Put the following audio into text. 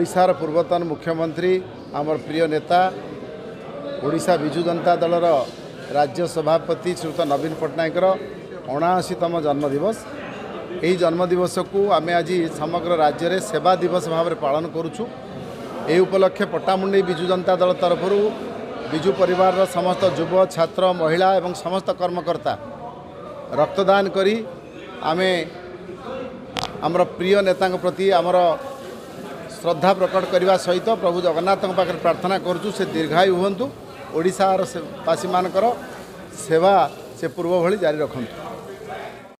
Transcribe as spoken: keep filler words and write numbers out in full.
ओडिशार पूर्वतन मुख्यमंत्री आमर प्रिय नेता ओडिशा विजु जनता दलर राज्य सभापति श्रीयुत नवीन पट्टनायकर अणाशीतम जन्मदिवस। यही जन्मदिवस को आम आज समग्र राज्य में सेवा दिवस भाव में पालन करुचु। यह उपलक्षे पट्टामुंडी विजु जनता दल तरफ विजु परिवार समस्त युव छात्र महिला एवं समस्त कर्मकर्ता रक्तदान करी आमे आमर प्रिय नेता प्रति आमर श्रद्धा प्रकट करने सहित प्रभु जगन्नाथ पाखे प्रार्थना करुचु से दीर्घायु हुंतु, ओडिशार वासी मानकर सेवा से पूर्व भली जारी रखंतु।